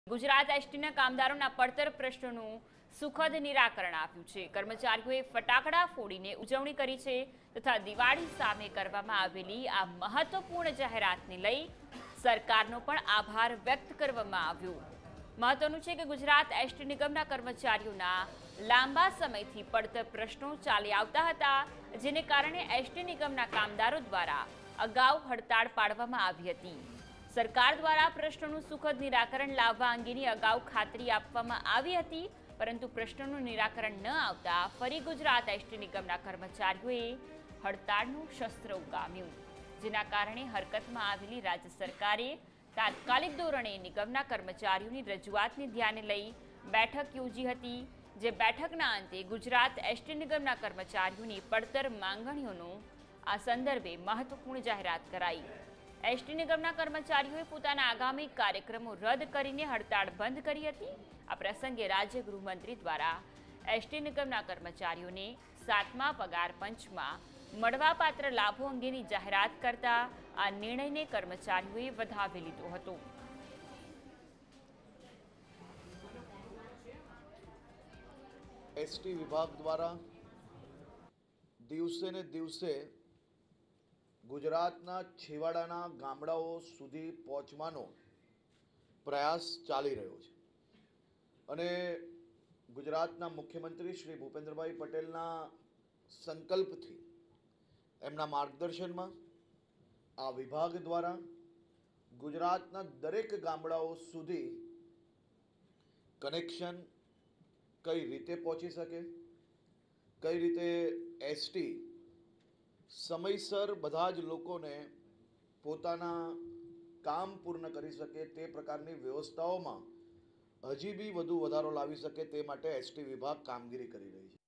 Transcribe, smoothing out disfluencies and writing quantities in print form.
ગુજરાત એસટીના કામદારોના પડતર પ્રશ્નોનું સુખદ નિરાકરણ આપ્યું છે। કર્મચારીઓએ ફટાકડા ફોડીને ઉજવણી કરી છે તથા દિવાળી સામે કરવામાં આવેલી આ મહત્વપૂર્ણ જાહેરાતને લઈ સરકારનો પણ આભાર વ્યક્ત કરવામાં આવ્યો। મહત્વનું છે કે ગુજરાત એસટી નિગમના કર્મચારીઓના લાંબા સમયથી પડતર પ્રશ્નો ચાલી આવતા હતા, જેને કારણે એસટી નિગમના કામદારો દ્વારા અગાઉ હડતાળ પાડવામાં આવી હતી। સરકાર દ્વારા પ્રશ્નોનું સુખદ નિરાકરણ લાવવા અંગેની અગાઉ ખાતરી આપવામાં આવી હતી, પરંતુ પ્રશ્નોનું નિરાકરણ ન આવતા ફરી ગુજરાત એસટી નિગમના કર્મચારીઓએ હડતાળનું શસ્ત્ર ઉગામ્યું, જેના કારણે હરકતમાં આવેલી રાજ્ય સરકારે તાત્કાલિક ધોરણે નિગમના કર્મચારીઓની રજૂઆતને ધ્યાને લઈ બેઠક યોજી હતી, જે બેઠકના અંતે ગુજરાત એસટી નિગમના કર્મચારીઓની પડતર માંગણીઓનો આ સંદર્ભે મહત્વપૂર્ણ જાહેરાત કરાઈ। એસટી નિગમના કર્મચારીઓએ પોતાના આગામી કાર્યક્રમો રદ કરીને હડતાળ બંધ કરી હતી। આ પ્રસંગે રાજ્ય ગૃહમંત્રી દ્વારા એસટી નિગમના કર્મચારીઓને 7મા પગાર પંચમાં મળવાપાત્ર લાભો અંગેની જાહેરાત કરતા આ નિર્ણયને કર્મચારીઓએ વધાવી લીધો હતો। એસટી વિભાગ દ્વારા દિવસે ને દિવસે ગુજરાતના છેવાડાના ગામડાઓ સુધી પહોંચવાનો પ્રયાસ ચાલી રહ્યો છે અને ગુજરાતના મુખ્યમંત્રી શ્રી ભૂપેન્દ્રભાઈ પટેલના સંકલ્પથી, એમના માર્ગદર્શનમાં આ વિભાગ દ્વારા ગુજરાતના દરેક ગામડાઓ સુધી કનેક્શન કઈ રીતે પહોંચી શકે, કઈ રીતે એસટી સમયસર બધા જ લોકોને પોતાના કામ પૂર્ણ કરી શકે તે પ્રકારની વ્યવસ્થાઓમાં હજી બી વધુ વધારો લાવી શકે તે માટે એસટી વિભાગ કામગીરી કરી રહી છે।